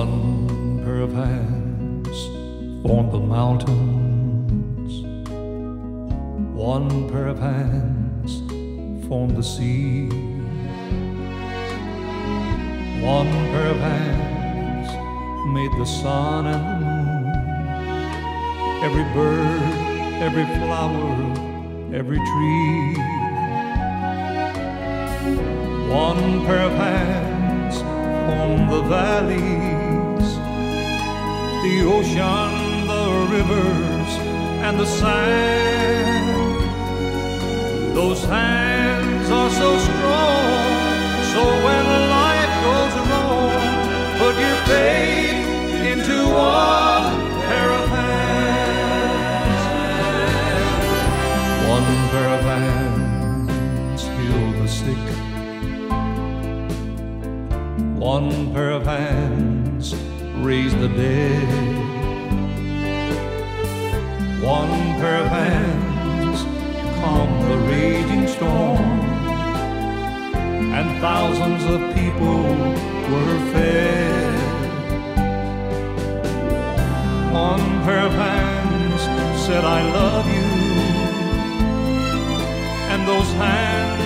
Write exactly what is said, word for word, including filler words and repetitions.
One pair of hands formed the mountains. One pair of hands formed the sea. One pair of hands made the sun and the moon. Every bird, every flower, every tree. One pair of hands formed the valleys, the ocean, the rivers, and the sand. Those hands are so strong, so when life goes wrong, put your faith into one pair of hands. One pair of hands heal the sick. One pair of hands raise the dead. One pair of hands calm the raging storm, and thousands of people were fed. One pair of hands said, I love you, and those hands